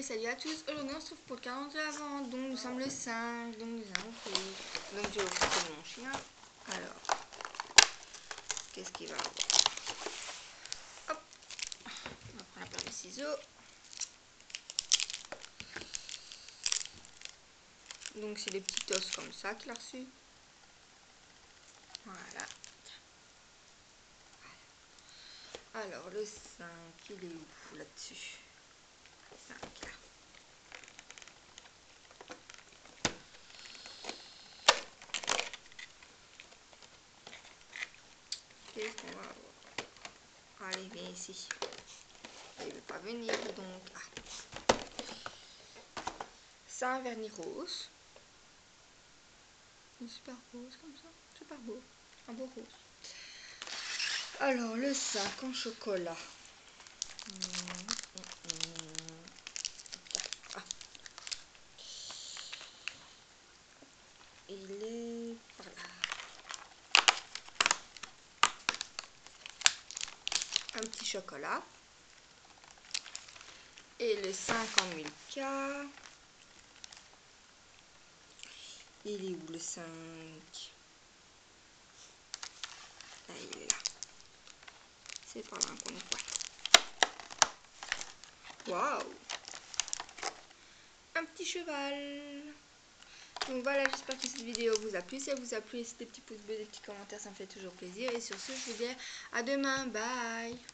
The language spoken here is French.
Et salut à tous, aujourd'hui on se trouve pour le calendrier de l'Avent, donc nous sommes le 5, donc nous allons ouvrir. Donc je vais ouvrir mon chien. Alors, qu'est-ce qu'il va avoir? Hop, on va prendre la paire de ciseaux. Donc c'est des petits os comme ça qu'il a reçu. Voilà. Alors le 5, il est où là-dessus? 5 là. Qu'est-ce qu'on va avoir? Allez, viens ici. Il ne veut pas venir donc. Ah. C'est un vernis rose. Un super rose comme ça. Super beau. Un beau rose. Alors le 5 en chocolat. Ah. Il est par là. Un petit chocolat. Et le 5 en Milka. Il est où le 5? Là, il est là. C'est par là qu'on le voit. Waouh! Un petit cheval. Donc voilà, j'espère que cette vidéo vous a plu. Si elle vous a plu, laissez des petits pouces bleus, des petits commentaires, ça me fait toujours plaisir. Et sur ce, je vous dis à demain. Bye!